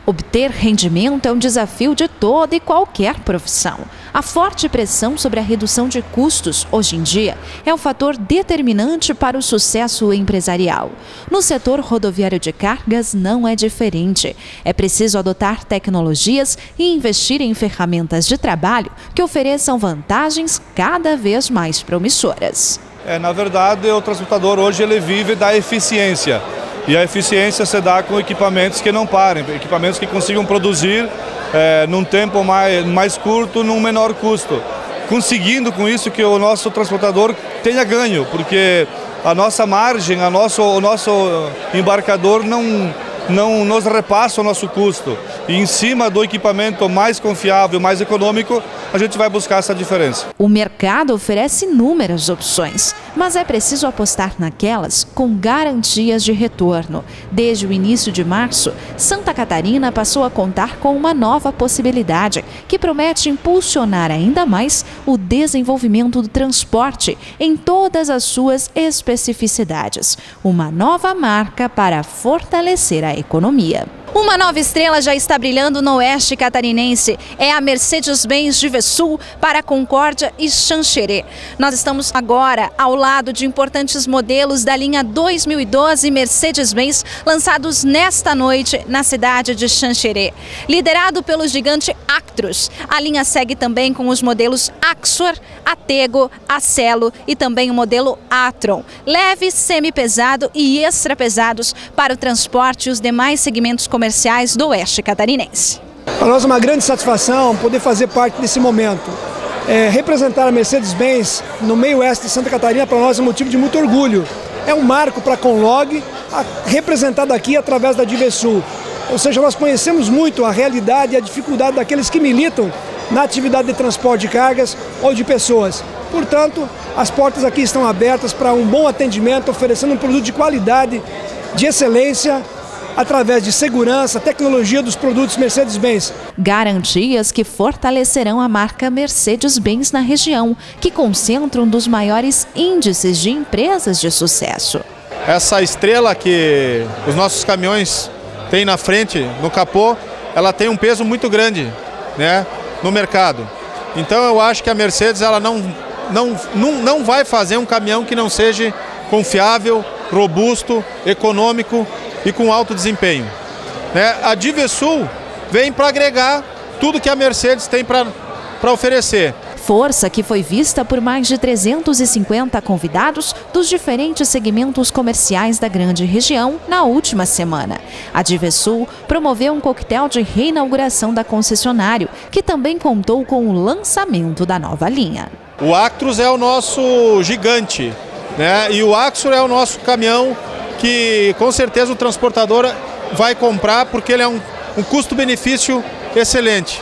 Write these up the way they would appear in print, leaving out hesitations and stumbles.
Obter rendimento é um desafio de toda e qualquer profissão. A forte pressão sobre a redução de custos, hoje em dia, é o fator determinante para o sucesso empresarial. No setor rodoviário de cargas não é diferente. É preciso adotar tecnologias e investir em ferramentas de trabalho que ofereçam vantagens cada vez mais promissoras. Na verdade, o transportador hoje ele vive da eficiência. E a eficiência se dá com equipamentos que não parem, equipamentos que consigam produzir num tempo mais curto, num menor custo. Conseguindo com isso que o nosso transportador tenha ganho, porque a nossa margem, o nosso embarcador não nos repassa o nosso custo. E em cima do equipamento mais confiável, mais econômico, a gente vai buscar essa diferença. O mercado oferece inúmeras opções, mas é preciso apostar naquelas com garantias de retorno. Desde o início de março, Santa Catarina passou a contar com uma nova possibilidade que promete impulsionar ainda mais o desenvolvimento do transporte em todas as suas especificidades. Uma nova marca para fortalecer a economia. Uma nova estrela já está brilhando no oeste catarinense. É a Mercedes-Benz Givesul para Concórdia e Xanxerê. Nós estamos agora ao lado de importantes modelos da linha 2012 Mercedes-Benz lançados nesta noite na cidade de Xanxerê. Liderado pelo gigante Actros, a linha segue também com os modelos Axor, Atego, Acelo e também o modelo Atron. Leve, semi-pesado e extra-pesados para o transporte e os demais segmentos comerciais do oeste catarinense. Para nós é uma grande satisfação poder fazer parte desse momento. Representar a Mercedes-Benz no meio oeste de Santa Catarina para nós é um motivo de muito orgulho. É um marco para a Conlog, representado aqui através da Givesul. Ou seja, nós conhecemos muito a realidade e a dificuldade daqueles que militam na atividade de transporte de cargas ou de pessoas. Portanto, as portas aqui estão abertas para um bom atendimento, oferecendo um produto de qualidade, de excelência, através de segurança, tecnologia dos produtos Mercedes-Benz. Garantias que fortalecerão a marca Mercedes-Benz na região, que concentra um dos maiores índices de empresas de sucesso. Essa estrela que os nossos caminhões têm na frente, no capô, ela tem um peso muito grande, né, no mercado. Então eu acho que a Mercedes ela não vai fazer um caminhão que não seja confiável, robusto, econômico e com alto desempenho. A Givesul vem para agregar tudo que a Mercedes tem para oferecer. Força que foi vista por mais de 350 convidados dos diferentes segmentos comerciais da grande região na última semana. A Givesul promoveu um coquetel de reinauguração da concessionária, que também contou com o lançamento da nova linha. O Actros é o nosso gigante, né? E o Axor é o nosso caminhão que com certeza o transportador vai comprar porque ele é um custo-benefício excelente.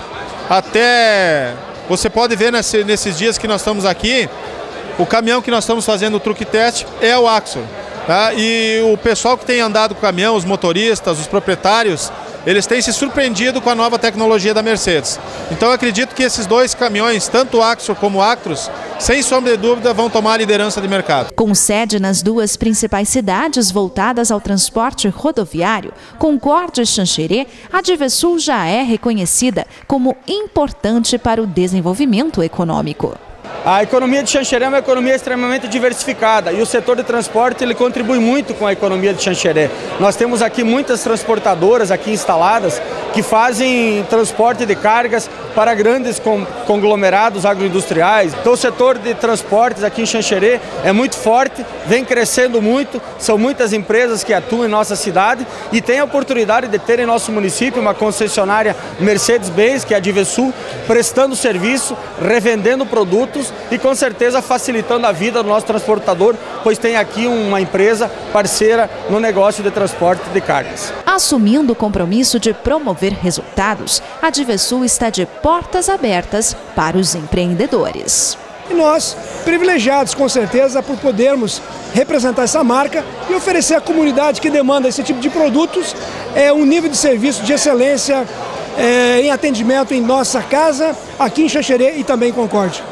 Até você pode ver nesses dias que nós estamos aqui, o caminhão que nós estamos fazendo o truque teste é o Axor. Tá? E o pessoal que tem andado com o caminhão, os motoristas, os proprietários, eles têm se surpreendido com a nova tecnologia da Mercedes. Então eu acredito que esses dois caminhões, tanto o Axor como o Actros, sem sombra de dúvida, vão tomar a liderança de mercado. Com sede nas duas principais cidades voltadas ao transporte rodoviário, Concórdia e Xanxerê, a Givesul já é reconhecida como importante para o desenvolvimento econômico. A economia de Xanxerê é uma economia extremamente diversificada e o setor de transporte ele contribui muito com a economia de Xanxerê. Nós temos aqui muitas transportadoras aqui instaladas que fazem transporte de cargas para grandes conglomerados agroindustriais. Então o setor de transportes aqui em Xanxerê é muito forte, vem crescendo muito, são muitas empresas que atuam em nossa cidade e tem a oportunidade de ter em nosso município uma concessionária Mercedes-Benz, que é a Givesul, prestando serviço, revendendo produtos e com certeza facilitando a vida do nosso transportador, pois tem aqui uma empresa parceira no negócio de transporte de cargas. Assumindo o compromisso de promover resultados, a Givesul está de portas abertas para os empreendedores. E nós, privilegiados com certeza por podermos representar essa marca e oferecer à comunidade que demanda esse tipo de produtos um nível de serviço de excelência em atendimento em nossa casa, aqui em Xanxerê e também em Concórdia.